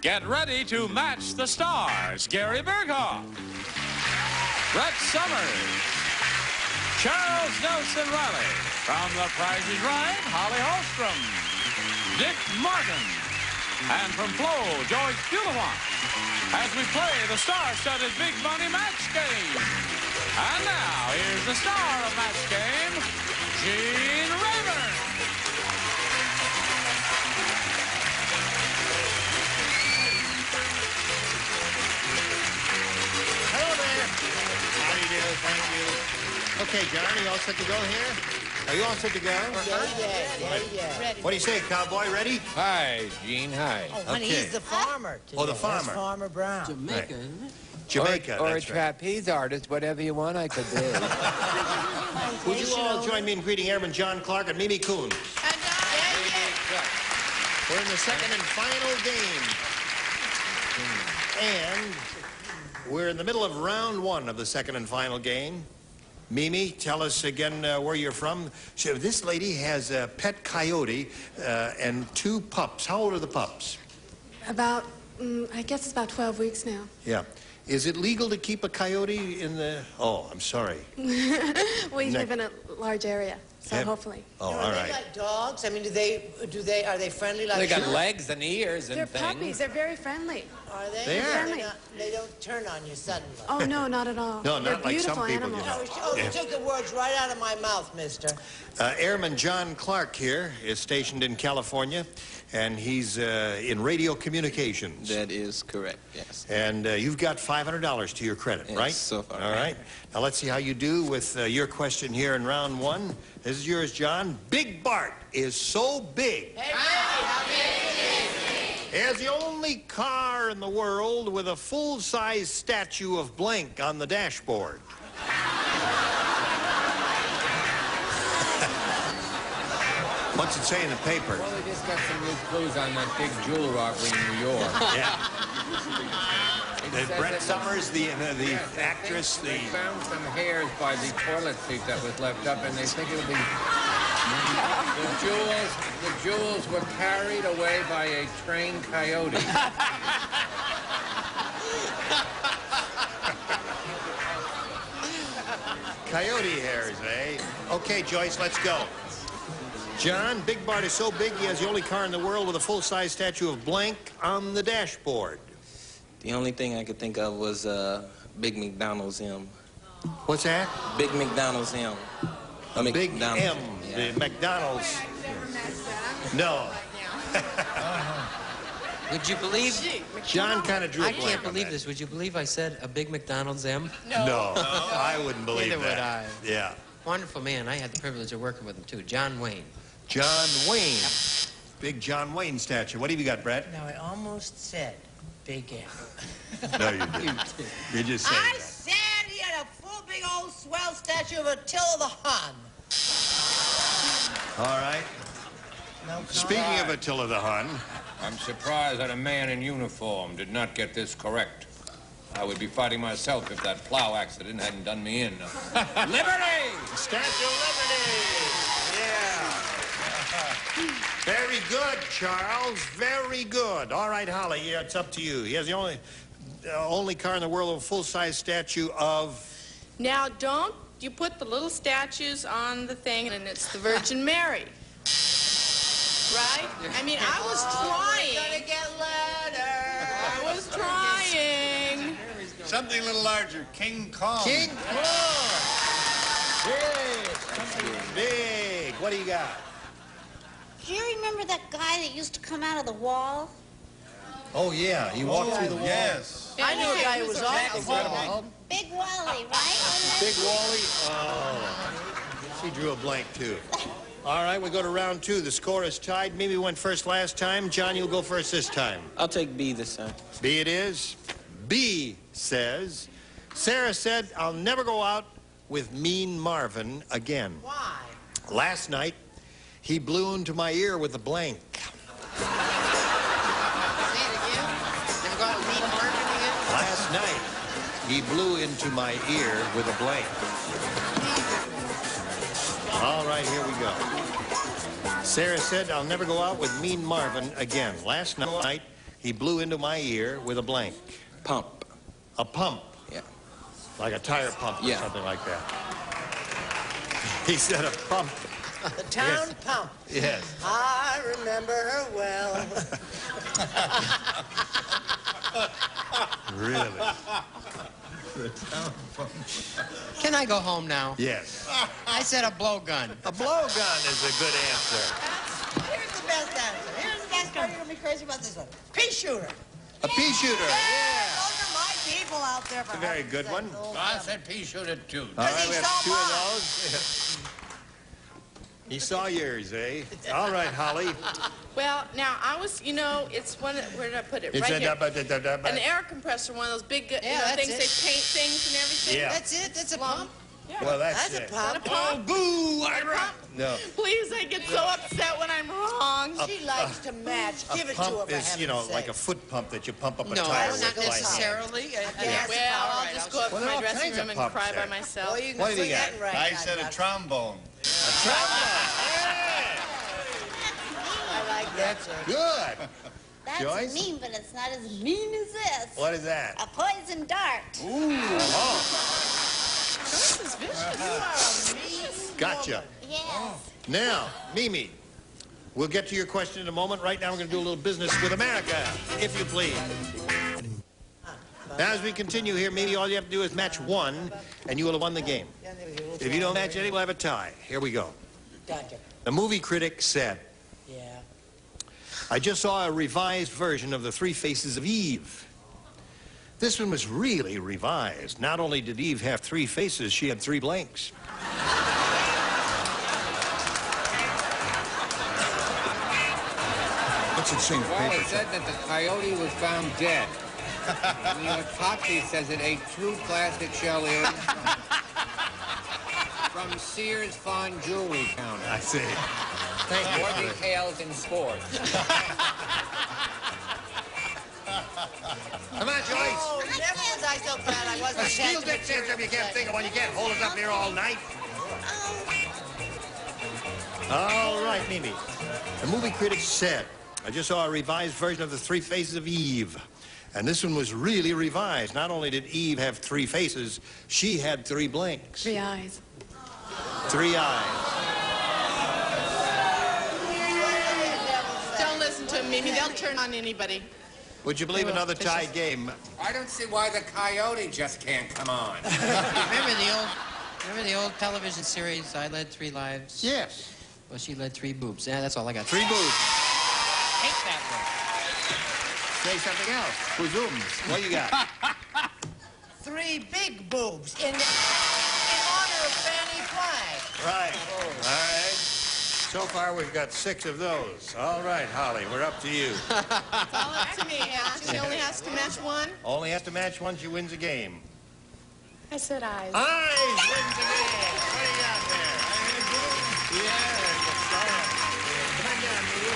Get ready to match the stars. Gary Burghoff, Brett Summers, Charles Nelson Reilly. From The Price is Right, Hallstrom, Dick Martin. And from Flo, Joyce Bulifant. As we play the star-studded Big Money Match Game. And now, here's the star of Match Game, Gene Rayburn. Hello there. How do you do? Thank you. Okay, John, are you all set to go here? Are you all set to go? Yeah. What do you say, cowboy? Ready? Hi, Gene. Hi. Oh, honey, Okay. he's the farmer today. Oh, the farmer. That's Farmer Brown. Jamaica, isn't it? Jamaica, Or a that's right. trapeze artist, whatever you want, I could do. Would you all join me in greeting Airman John Clark and Mimi Coons? We're in the second and final game. And we're in the middle of round one of the second and final game. Mimi, tell us again where you're from. This lady has a pet coyote and 2 pups. How old are the pups? About, I guess it's about 12 weeks now. Yeah. Is it legal to keep a coyote in the... Oh, I'm sorry. We live in a large area, so Yeah. hopefully. Oh, all Are they right. like dogs? I mean, are they friendly like They got dogs? legs and ears and They're things. puppies. They're very friendly. Are they? They are. Friendly. They don't turn on you suddenly. Oh, no, not at all. No, They're not like some beautiful people, you animals. know. Oh, you took the words right out of my mouth, mister. Airman John Clark here is stationed in California, and he's in radio communications. That is correct, yes. And you've got $500 to your credit, Yes, right? so far. All right. Now let's see how you do with your question here in round one. This is yours, John. Big Bart is so big. Hey, Reilly, how big? He has the only car in the world with a full-size statue of blank on the dashboard. What's it say in the paper? Well, we just got some new clues on that big jewel robbery in New York. Yeah. It says Brett that- Summers, the Yes, they actress, think They found some hairs by the toilet seat that was left up, and they think it'll be... The jewels were carried away by a trained coyote. coyote hairs, eh? Okay, Joyce, let's go. John, Big Bart is so big he has the only car in the world with a full-size statue of blank on the dashboard. The only thing I could think of was Big McDonald's M. What's that? Big McDonald's M. I mean, Big McDonald's. M, Yeah. the McDonald's. No. Would you believe? John kind of drew a I blank can't on believe that. this. Would you believe I said a big McDonald's M? No, I wouldn't believe Neither would that. I. Yeah. Wonderful man. I had the privilege of working with him, too. John Wayne. John Wayne. Big John Wayne statue. What have you got, Brett? Now, I almost said Big M. No, you didn't. You just said I that. said he had a full, big, old, swell statue of Attila the Hun. All right. No Speaking of Attila the Hun, I'm surprised that a man in uniform did not get this correct. I would be fighting myself if that plow accident hadn't done me in. Liberty! Statue of Liberty. Yeah. Very good, Charles. Very good. All right, Holly, yeah, it's up to you. He has the only car in the world with a full-size statue of... Now, don't you put the little statues on the thing, and it's the Virgin Mary. Right? I mean, I was trying. We're gonna get letters. I was trying. Something a little larger. King Kong. King Kong. Big. Something big. What do you got? Do you remember that guy that used to come out of the wall? Oh, yeah. He walked through the wall. Yes. I knew a guy who was off the wall. Big Wally, right? Big Wally. Oh. She drew a blank, too. All right, we go to round two. The score is tied. Mimi went first last time. John, you'll go first this time. I'll take B this time. B it is. B says, Sarah said, I'll never go out with Mean Marvin again. Why? Last night, he blew into my ear with a blank. Say it again. Never go out with Mean Marvin again? Last night, he blew into my ear with a blank. All right, here we go. Sarah said, I'll never go out with Mean Marvin again. Last night, he blew into my ear with a blank. Pump. A pump. Yeah. Like a tire pump or Yeah. something like that. He said a pump. The town pump. Yes. I remember her well. Really? Can I go home now? Yes. I said a blowgun. A blowgun is a good answer. Here's the best answer. Here's the best part. You're going to be crazy about this one. Pea shooter. A pea shooter. Yeah. Those are my people out there. It's a very good one. I said pea shooter too. All right, we he have saw 2 mine. of those. He saw yours, eh? All right, Holly. Well, now, I was, you know, it's one, where did I put it? It's Right here. a An air compressor, one of those big, you know, that's things it. they paint things and everything. Yeah. That's it. That's a pump. Well, that's That's a it. pump. Pump. Boo! I rock. No. Please, I get so upset when I'm wrong. She likes to match. A Give it to her, pump for is, you know, heaven's like a sake. foot pump that you pump up a No, tire not with. like that. necessarily. Yes. Well, all I'll right, just I'll go up Well, to there my are all dressing kinds of room and pumps cry by there. myself. Well, you can What have you swing got? that right. I said a trombone. A trombone. I like that, sir. Good. That's Joyce? mean, but it's not as mean as this. What is that? A poison dart. Ooh. Oh, This is vicious. You are a mean gotcha. Yes. Now, Mimi, we'll get to your question in a moment. Right now, we're going to do a little business with America, if you please. Now, as we continue here, Mimi, all you have to do is match 1, and you will have won the game. If you don't match any, we'll have a tie. Here we go. Gotcha. The movie critic said, Yeah. I just saw a revised version of The Three Faces of Eve. This one was really revised. Not only did Eve have 3 faces, she had 3 blanks. What's it say in the Well, paper? it said that the coyote was found dead. The autopsy says it ate 2 plastic shell ears from Sears fine jewelry counter. I see. Thank you. More details in sports. Come on, Joyce. Oh, never was I so glad I wasn't Steal that sense if you can't think of one. You can't hold us up here all night. All right, Mimi. The movie critic said, I just saw a revised version of The Three Faces of Eve. And this one was really revised. Not only did Eve have 3 faces, she had 3 blanks. 3 eyes. 3 eyes. Don't listen to them, Mimi. They'll turn on anybody. Would you believe another tied game? I don't see why the coyote just can't come on. Remember the old television series, I Led 3 Lives? Yes. Well, she led 3 boobs. Yeah, that's all I got. 3 boobs. Hate that Say something else. Booms. What you got? 3 big boobs in honor of Fanny Flagg. Right. All right. So far, we've got 6 of those. All right, Holly, we're up to you. It's all up to me, huh? She only has to match 1. Only has to match 1, she wins the game. I said eyes. Eyes wins the game. What do you got there? Yeah, good start. Come on down, Mimi.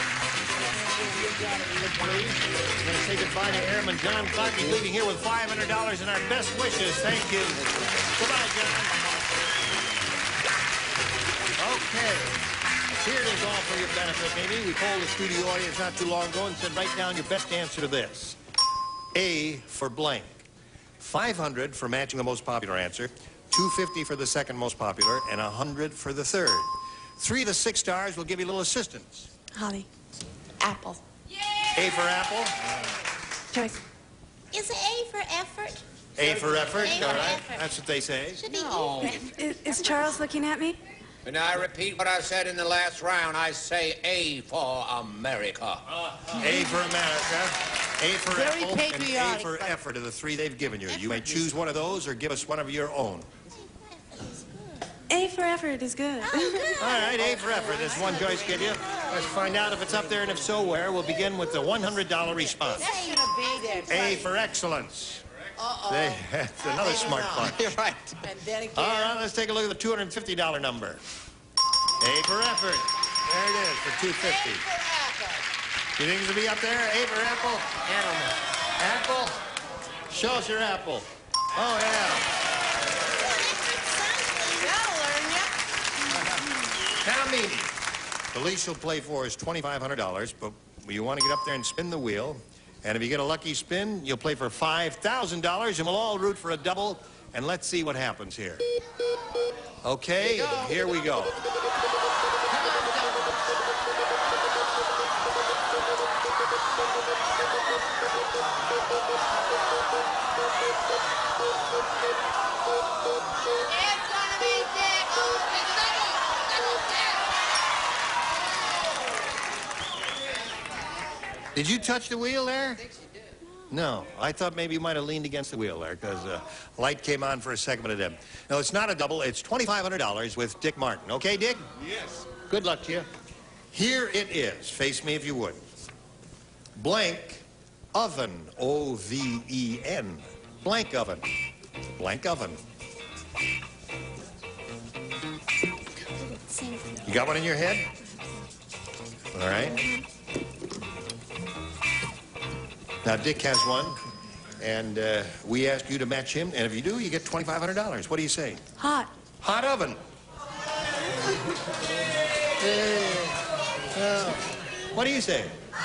We're going to say goodbye to Airman John Clark. He's leaving here with $500 and our best wishes. Thank you. Goodbye, John. Okay. Here it is all for your benefit, Mimi. We polled the studio audience not too long ago and said, write down your best answer to this. A for blank. 500 for matching the most popular answer, 250 for the second most popular, and 100 for the third. 3 of the 6 stars will give you a little assistance. Holly. Apple. A for apple. Joyce. Is it A for effort? A for effort. A for All right. effort. That's what they say. Should be No. E for effort. Is Charles looking at me? And I repeat what I said in the last round. I say A for America. A for America. A for Very apple. And A patriotic, for but- effort are the 3 they've given you. You may choose one of those or give us one of your own. A for effort is good. All right, A for effort. There's one Joyce give you. Let's find out if it's up there, and if so, where. We'll begin with the $100 response. That's going to be there. A for excellence. Uh-oh. That's another smart punch. You're right. And then again. All right, let's take a look at the $250 number. A for effort. There it is for $250. For apple. You think it'll be up there? A for apple? Animal. Apple? Show us your apple. Oh, yeah. That'll learn ya. Now, Mimi. The least you'll play for is $2,500, but You want to get up there and spin the wheel. And if you get a lucky spin, you'll play for $5,000, and we'll all root for a double. And let's see what happens here. Okay, here we go. Did you touch the wheel there? I think she did. No, I thought maybe you might have leaned against the wheel there because light came on for a segment of them. No, it's not a double. It's $2,500 with Dick Martin. Okay, Dick? Yes. Good luck to you. Here it is. Face me if you would. Blank oven. O-V-E-N. Blank oven. Blank oven. You got one in your head? All right. Now, Dick has one, and we ask you to match him, and if you do, you get $2,500. What do you say? Hot. Hot oven. What do you say?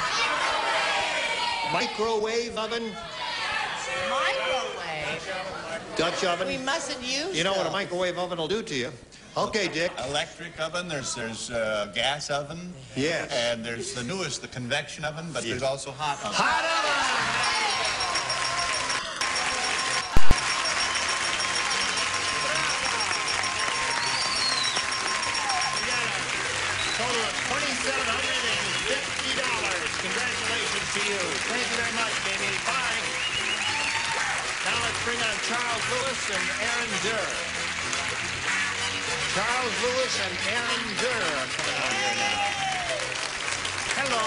Microwave oven? Microwave. Dutch oven? We mustn't use You know what a those. microwave oven will do to you. Okay, Dick. Electric oven, there's gas oven. Yes. And there's the newest, the convection oven, but there's also hot oven. Hot oven! Total of $2,750. Congratulations to you. Thank you very much, baby. Bye. Now let's bring on Charles Lewis and Aaron Durr. Charles Lewis and Aaron Durr are coming on here now. Hello.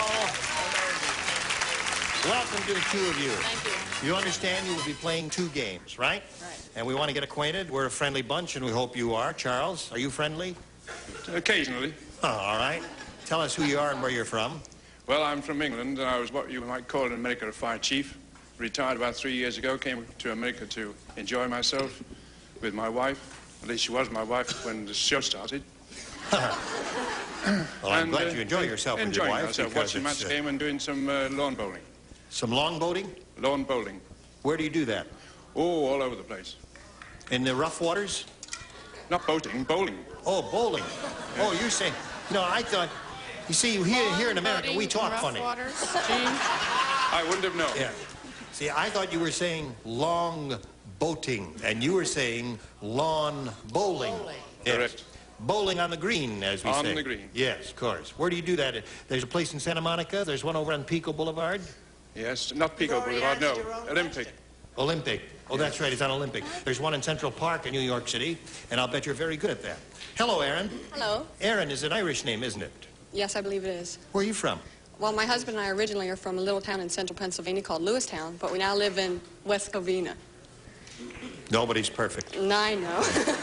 Welcome to the two of you. Thank you. You understand you will be playing two games, right? Right. And we want to get acquainted. We're a friendly bunch, and we hope you are. Charles, are you friendly? Occasionally. Oh, all right. Tell us who you are and where you're from. Well, I'm from England, and I was what you might call in America a fire chief. Retired about 3 years ago, came to America to enjoy myself with my wife. At least she was my wife when the show started. Well, I'm glad you enjoy yourself with your enjoying wife. myself, because watching match game and doing some lawn bowling. Some lawn boating? Lawn bowling. Where do you do that? Oh, all over the place. In the rough waters? Not boating, bowling. Oh, bowling. Oh, you're saying... No, I thought... You see, here in America, we talk funny. I wouldn't have known. Yeah. See, I thought you were saying long boating, and you were saying lawn bowling. Yes. Correct. Bowling on the green, as we say. On the green. Yes, of course. Where do you do that? There's a place in Santa Monica. There's one over on Pico Boulevard. Yes, not Pico Boulevard, no. Olympic. Olympic. Oh, that's right. It's on Olympic. There's one in Central Park in New York City, and I'll bet you're very good at that. Hello, Aaron. Hello. Aaron is an Irish name, isn't it? Yes, I believe it is. Where are you from? Well, my husband and I originally are from a little town in central Pennsylvania called Lewistown, but we now live in West Covina. Nobody's perfect. I know.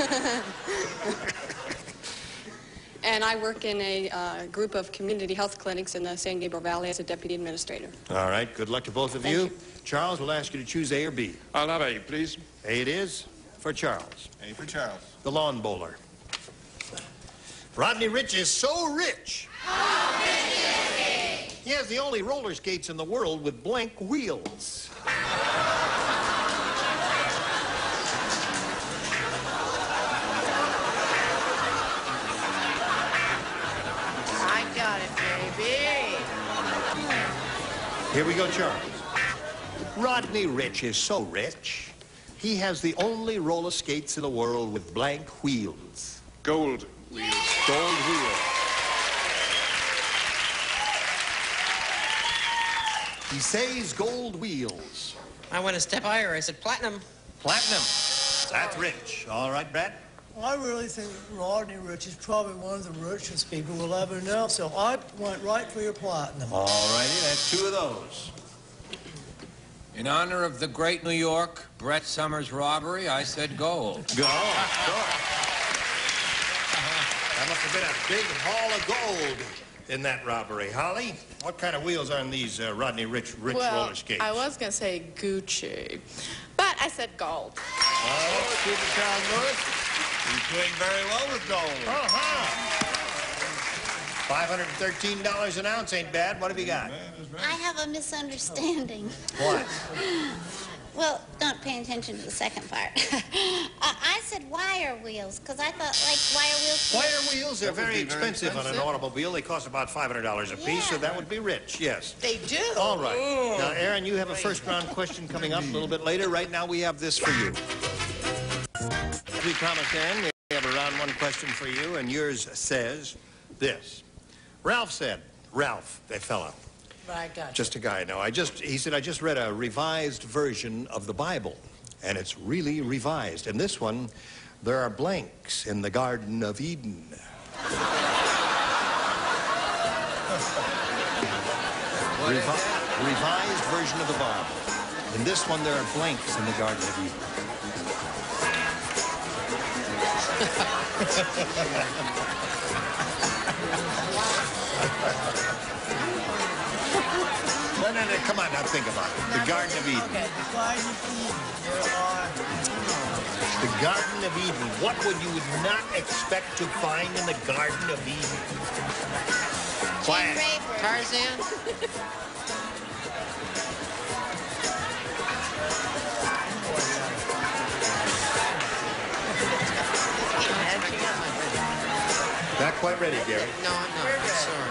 And I work in a group of community health clinics in the San Gabriel Valley as a deputy administrator. All right. Good luck to both of Thank you. Charles, we'll ask you to choose A or B. I'll have A, please. A it is for Charles. A for Charles. The lawn bowler. Rodney Rich is so rich. How rich is he? He has the only roller skates in the world with blank wheels. I got it, baby. Here we go, Charles. Rodney Rich is so rich, he has the only roller skates in the world with blank wheels. Gold wheels. Gold wheels. He says gold wheels. I went a step higher. I said platinum. Platinum. That's rich. All right, Brad? I really think Rodney Rich is probably one of the richest people we'll ever know, so I went right for your platinum. All righty, that's two of those. In honor of the great New York Brett Summers robbery, I said gold. Gold, sure. That must have been a big haul of gold in that robbery. Holly, what kind of wheels are on these Rodney Rich roller skates? I was going to say Gucci, but I said gold. Oh, Super Charles Lewis. He's doing very well with gold. Uh-huh. $513 an ounce ain't bad. What have you got? I have a misunderstanding. What? Well, not paying attention to the second part. I said wire wheels, because I thought, like, wire wheels... Wire wheels are very expensive on an automobile. They cost about $500 a piece, so that would be rich, yes. They do. All right. Now, Aaron, you have a first-round question coming up a little bit later. Right now, we have this for you. As we promised, Aaron, we have a round one question for you, and yours says this. Ralph said, Ralph, that fella. I got you. Just a guy, no. He said, I just read a revised version of the Bible, and it's really revised. In this one, there are blanks in the Garden of Eden. Revised version of the Bible. In this one, there are blanks in the Garden of Eden. No, come on, now think about it. The Garden of Eden. Okay, the Garden of Eden. The Garden of Eden. What would you not expect to find in the Garden of Eden? Quiet. Tarzan? Not quite ready, Gary. No, I'm not. I'm sorry.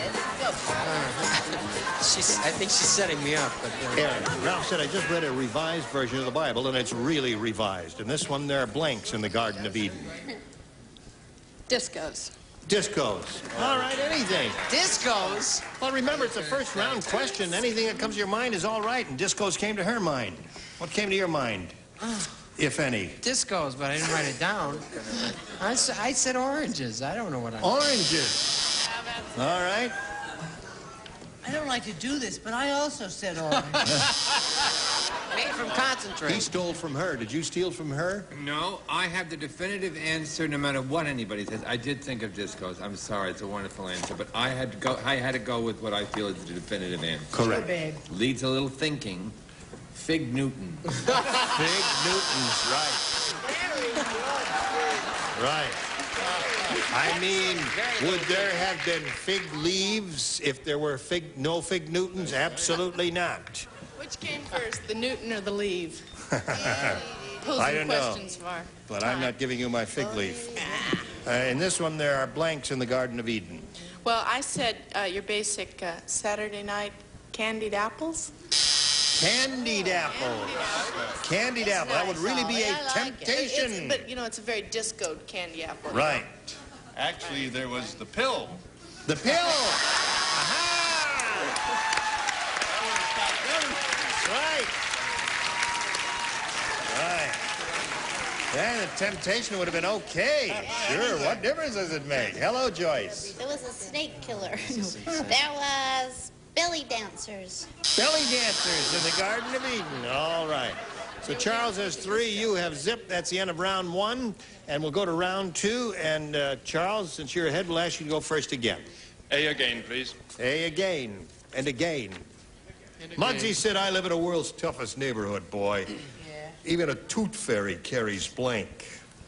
I think she's setting me up. But Aaron, Ralph said, I just read a revised version of the Bible, and it's really revised. In this one, there are blanks in the Garden of Eden. Discos. Discos. All right, anything. Discos? Well, remember, it's a first-round question. Anything that comes to your mind is all right, and discos came to her mind. What came to your mind, if any? Discos, but I didn't write it down. I said oranges. I don't know what I... Oranges. All right. I don't like to do this, but I also said orange. Made from concentrate. He stole from her. Did you steal from her? No, I have the definitive answer no matter what anybody says. I did think of discos. I'm sorry, it's a wonderful answer, but I had to go with what I feel is the definitive answer. Correct. Sure, babe. Leads a little thinking. Fig Newton. Fig Newtons, right. Right. I mean, would there have been fig leaves if there were no Fig Newtons? Absolutely not. Which came first, the Newton or the leave? I don't know, but I'm not giving you my fig leaf. In this one, there are blanks in the Garden of Eden. Well, I said your basic Saturday night candied apples. Candied apple. Candied apple. That would really be a temptation. But, you know, it's a very discoed candy apple. Right. Actually, there was the pill. The pill. Aha! Right. Yeah, the temptation would have been okay. Sure, what difference does it make? Hello, Joyce. There was a snake killer. There was belly dancers. Belly dancers in the Garden of Eden. All right. So Charles has 3, you have zip. That's the end of round 1. And we'll go to round 2. And Charles, since you're ahead, we'll ask you to go first again. A again, please. A again. And again. Muggsy said, I live in the world's toughest neighborhood, boy. Yeah. Even a tooth fairy carries blank.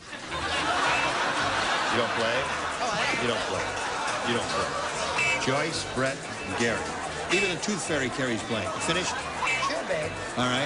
You don't play? You don't play. You don't play. Joyce, Brett, and Gary. Even a tooth fairy carries blank. Finished? Sure, babe. All right.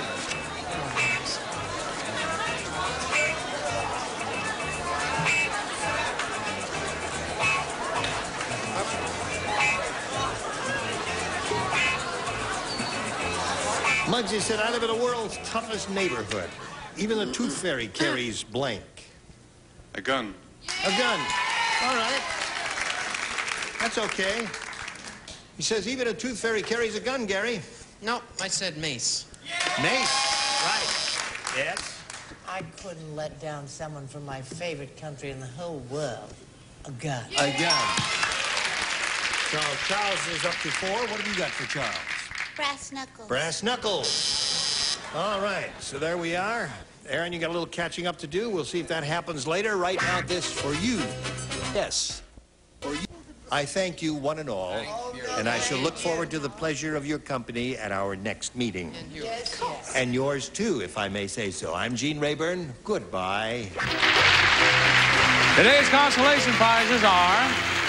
Muggsy said, I live in the world's toughest neighborhood. Even the tooth fairy carries blank. A gun. A gun. All right. That's okay. He says, even a tooth fairy carries a gun, Gary. Nope, I said mace. Mace. Right. Yes. I couldn't let down someone from my favorite country in the whole world. A gun. A gun. So Charles is up to 4. What have you got for Charles? Brass knuckles. Brass knuckles. All right, so there we are. Aaron, you got a little catching up to do. We'll see if that happens later. Right now, this for you. Yes. For you. I thank you, one and all, and I shall look forward to the pleasure of your company at our next meeting. And yours, too, if I may say so. I'm Gene Rayburn. Goodbye. Today's consolation prizes are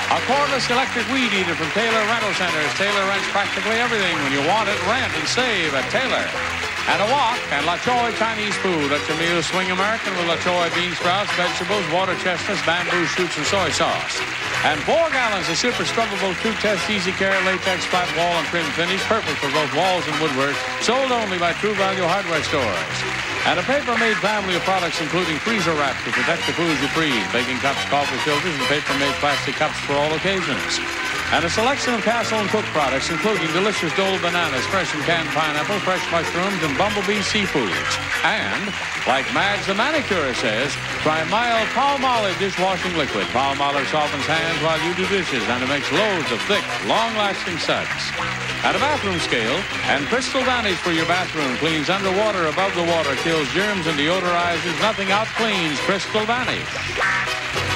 A cordless electric weed eater from Taylor Rental Centers. Taylor rents practically everything. When you want it, rent and save at Taylor. And a wok and La Choy Chinese food. Let your meals swing American with La Choy bean sprouts, vegetables, water chestnuts, bamboo shoots, and soy sauce. And 4 gallons of super scrubbable two-test easy care latex flat wall and trim finish, perfect for both walls and woodwork, sold only by True Value hardware stores. And a paper-made family of products including freezer wrap to protect the foods you freeze, baking cups, coffee filters, and paper-made plastic cups for all occasions. And a selection of Castle and Cook products including delicious Dole bananas, fresh and canned pineapple, fresh mushrooms, and bumblebee seafoods. And, like Madge the manicure says, try mild Palmolive dishwashing liquid. Palmolive softens hands while you do dishes, and it makes loads of thick, long-lasting suds. And a bathroom scale and Crystal Vanish for your bathroom. Cleans underwater, above the water, kills germs and deodorizes. Nothing out cleans Crystal Vanish.